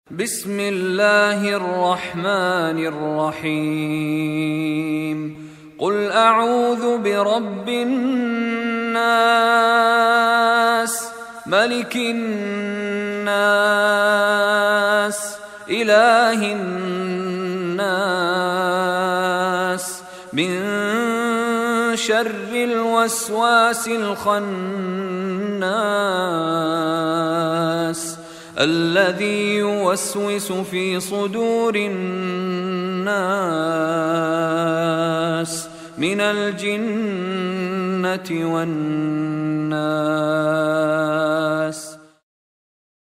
بسم الله الرحمن الرحيم قل أعوذ برب الناس ملك الناس إله الناس من شر الوسواس الخناس الذي يوسوس في صدور الناس من الجنة والناس.